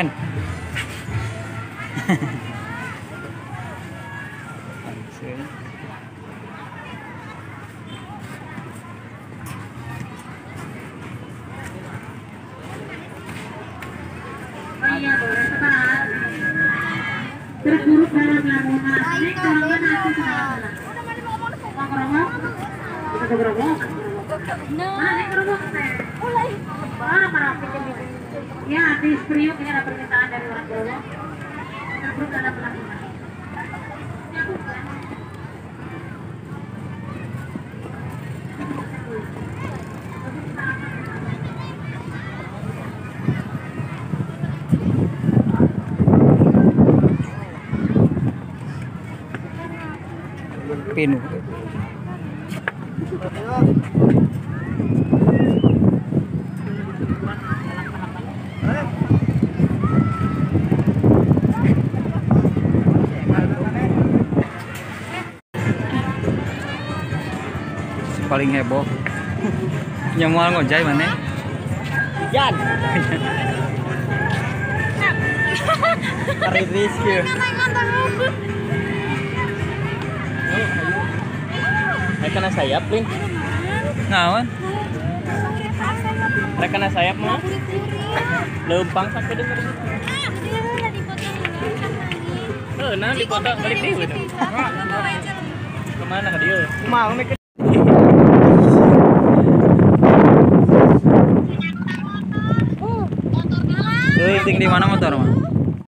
Ken. Iya boleh sekarang. Terburuk dalam lamunan. Ini kalau nanti sekarang. Mau kerobok? Kita kerobok. Mana nih kerobok teh? Mana kerobok? Ya habis Priuk ini ada permintaan dari orang kerobok. Terburuk dalam lamunan. Ya bukan. Pinu. Paling heboh. Nyamual ngojay mana? Jan. Tarik rizki. Kena sayap, Lin. Naon? Kena sayap mah. Lempang sampai denger. Nah di kota balik deh. Kemana ke dia? Mau mikir. Ting di mana motor mah?